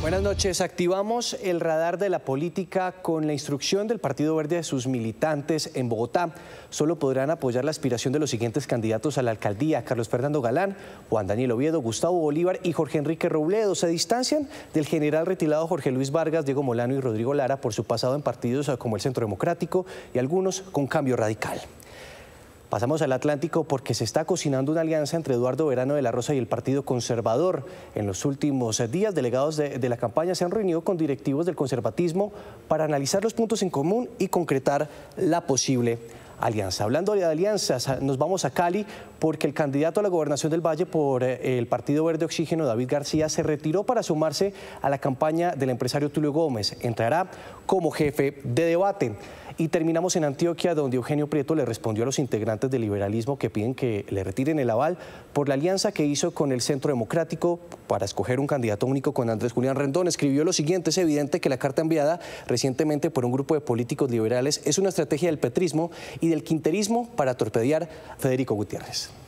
Buenas noches. Activamos el radar de la política con la instrucción del Partido Verde de sus militantes en Bogotá. Solo podrán apoyar la aspiración de los siguientes candidatos a la alcaldía: Carlos Fernando Galán, Juan Daniel Oviedo, Gustavo Bolívar y Jorge Enrique Robledo. Se distancian del general retirado Jorge Luis Vargas, Diego Molano y Rodrigo Lara por su pasado en partidos como el Centro Democrático y algunos con Cambio Radical. Pasamos al Atlántico porque se está cocinando una alianza entre Eduardo Verano de la Rosa y el Partido Conservador. En los últimos días, delegados de la campaña se han reunido con directivos del conservatismo para analizar los puntos en común y concretar la posible alianza. Hablando de alianzas, nos vamos a Cali porque el candidato a la gobernación del Valle por el Partido Verde Oxígeno, David García, se retiró para sumarse a la campaña del empresario Tulio Gómez. Entrará como jefe de debate. Y terminamos en Antioquia, donde Eugenio Prieto le respondió a los integrantes del liberalismo que piden que le retiren el aval por la alianza que hizo con el Centro Democrático para escoger un candidato único con Andrés Julián Rendón. Escribió lo siguiente: es evidente que la carta enviada recientemente por un grupo de políticos liberales es una estrategia del petrismo y del quinterismo para torpedear a Federico Gutiérrez.